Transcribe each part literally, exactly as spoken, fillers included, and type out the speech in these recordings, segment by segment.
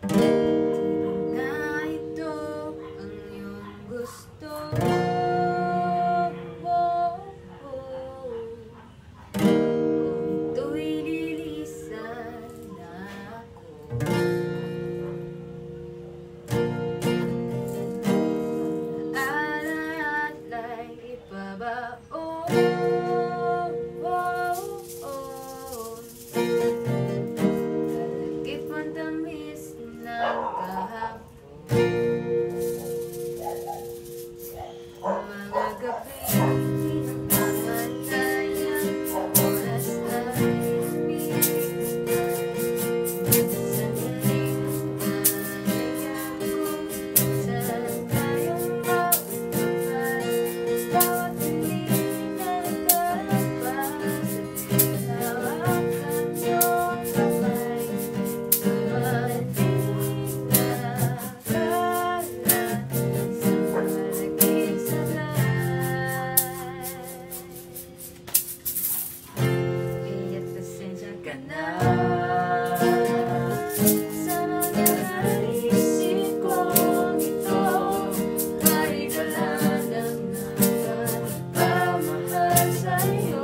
Na ito ang iyong gusto. Kung ito'y lilisan na ako, ala't-ala'y ipabaon. Kalagip ang tamis ng kahapon, mga gabi pinagmamatayan, oras ay umiikot. Sandaling nanayang kung saan tayong mautapan, bawat piling na naglalabas at hinawakan niyong kamay. Dumating na kalat sa malaging sablay. Kaya't pasensya ka na sa mga naisip kong ito. Ay dala ng nagpapamahal sa'yo.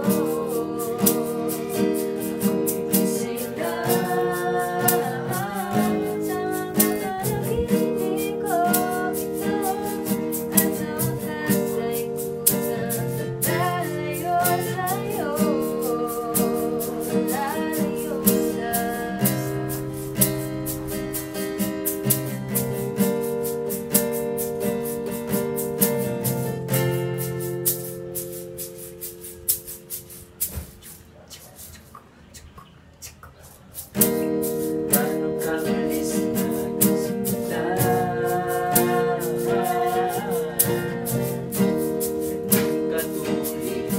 Ako'y gising na sa mga panaginip kong ito. At sa wakas ay kusang lalayo sa'yo. Lalayo sa Paano ka malis na nagsimula? Nagkatuloy.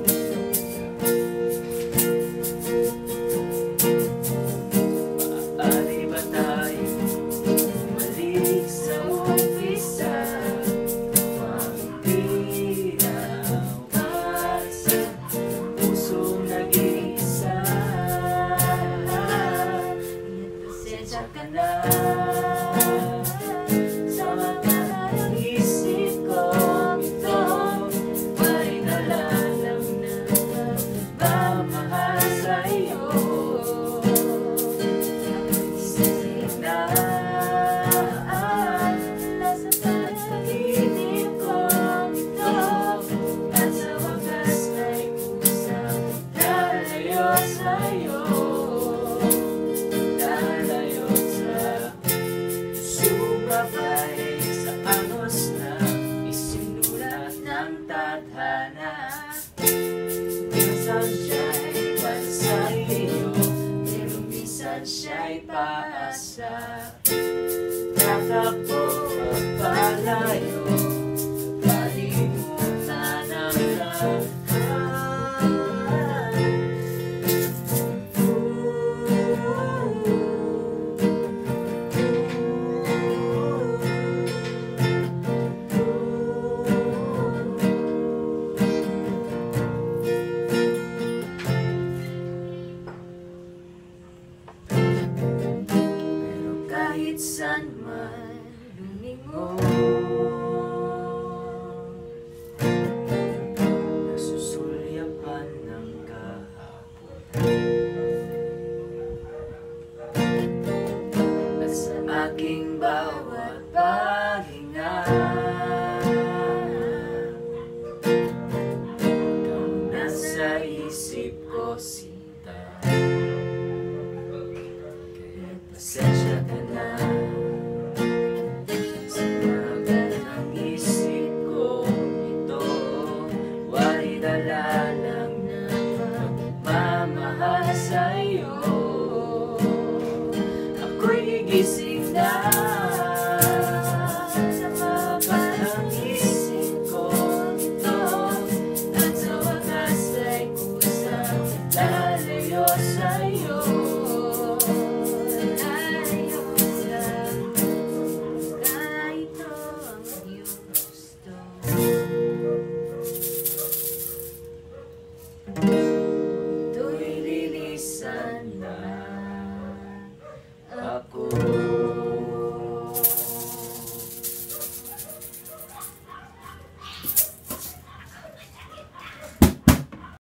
Maaari ba tayo bumalik sa umpisa? Pangitiraw sa pusong nag-iisa. Kaya't pasensya ka na Sa mga naisip kong ito, may dala ng nagmamahal sa'yo. Isip na nasa panaginip kong ito, at sa wakas ay kusang lalayo sa'yo. Lalayo sa sumabay sa agos na isinulat ng tadhana. Minsan siya'y para sa iyo, pero minsan siya'y paasa. Tatakbo at palayo, kalimutan ang lahat. Pero kahit saan man lumingon, nasusulyapan ng kahapon. At sa aking bawat paghinga, ikaw nasa isip ko, Sinta. Kaya't pasensya ka na sa mga naisip ko ito. Wari dala lang na magmamahal sa'yo. Ako'y gigising na